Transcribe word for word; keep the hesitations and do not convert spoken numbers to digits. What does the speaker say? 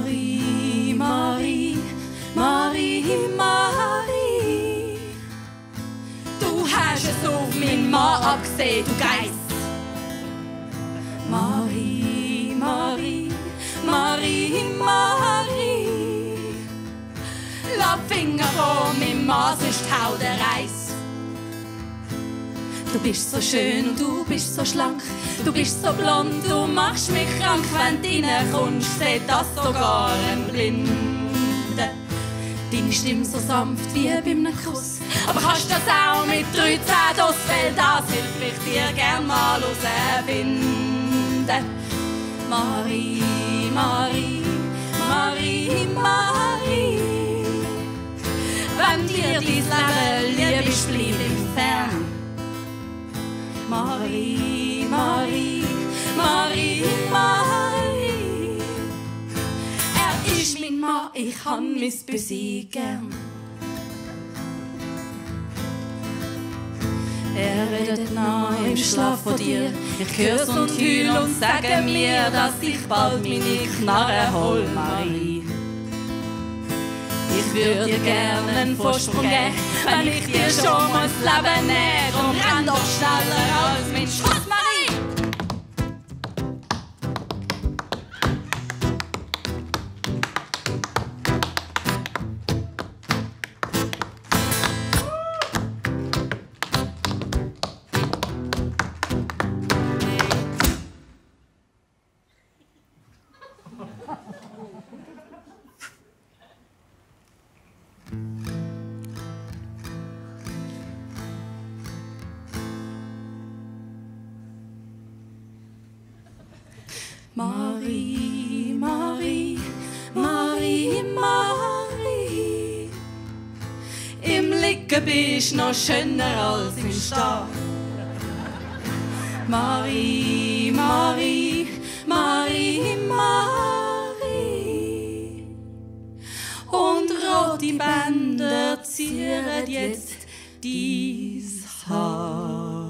Marie, Marie, Marie, Marie. Du hast es auf meinen Mann angesehen, du Geist. Marie, Marie, Marie, Marie. Lass die Finger von meinem Mann, sonst hau der Reis. Du bist so schön und du bist so schlank, du bist so blond, du machst mich krank. Wenn du reinkommst, sieht das sogar ein Blinden. Deine Stimme so sanft wie bei einem Kuss, aber kannst das auch mit dreizehn Doss, weil das hilft ich dir gern mal herausfinden. Marie, Marie, Marie, Marie. Wenn dir dein Leben lieb ist, bleib im Fern. Marie, Marie, Marie, Marie. Er ist mein Mann, ich han mis Büsi gern. Er redet nah im Schlaf von dir. Ich hör's und heul und sage mir, dass ich bald meine Knarre hol, Marie. Ich würde dir gerne einen Vorsprung geben, wenn ich dir schon mal das Leben nähe. Drum renn doch schneller als mein Schuss, Marie! Marie, Marie, Marie, Marie. Im Liegen bist noch schöner als im Stehen. Marie, Marie, Marie, Marie. Und rote Bänder zieren jetzt dies Haar.